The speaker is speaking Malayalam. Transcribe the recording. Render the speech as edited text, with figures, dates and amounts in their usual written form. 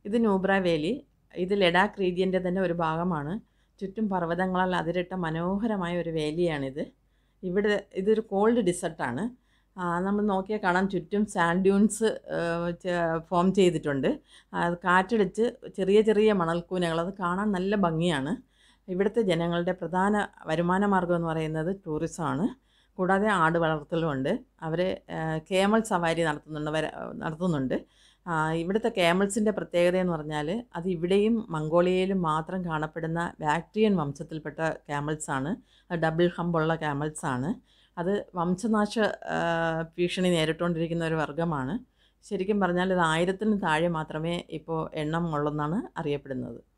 ഇത് നൂബ്ര വേലി. ഇത് ലഡാക്ക് റീജിയൻ്റെ തന്നെ ഒരു ഭാഗമാണ്. ചുറ്റും പർവ്വതങ്ങളാൽ അതിരിട്ട മനോഹരമായ ഒരു വേലിയാണിത്. ഇവിടെ ഇതൊരു കോൾഡ് ഡിസർട്ടാണ്. നമ്മൾ നോക്കിയാൽ കാണാം ചുറ്റും സാൻഡ് ഡ്യൂൺസ് ഫോം ചെയ്തിട്ടുണ്ട്. അത് കാറ്റടിച്ച് ചെറിയ ചെറിയ മണൽക്കൂനകൾ, അത് കാണാൻ നല്ല ഭംഗിയാണ്. ഇവിടുത്തെ ജനങ്ങളുടെ പ്രധാന വരുമാന മാർഗ്ഗം എന്ന് പറയുന്നത് ടൂറിസമാണ്. കൂടാതെ ആട് വളർത്തലുമുണ്ട്. അവർ കേമൽ സവാരി നടത്തുന്നുണ്ട്. ഇവിടുത്തെ കേമൽസിൻ്റെ പ്രത്യേകത എന്ന് പറഞ്ഞാൽ അത് ഇവിടെയും മംഗോളിയയിലും മാത്രം കാണപ്പെടുന്ന ബാക്ട്രിയൻ വംശത്തിൽപ്പെട്ട ക്യാമൽസാണ്. അത് ഡബിൾ ഹമ്പുള്ള ക്യാമൽസാണ്. അത് വംശനാശ ഭീഷണി നേരിട്ടുകൊണ്ടിരിക്കുന്ന ഒരു വർഗ്ഗമാണ്. ശരിക്കും പറഞ്ഞാൽ ഇത് 1000-ന് താഴെ മാത്രമേ ഇപ്പോൾ എണ്ണം ഉള്ളെന്നാണ് അറിയപ്പെടുന്നത്.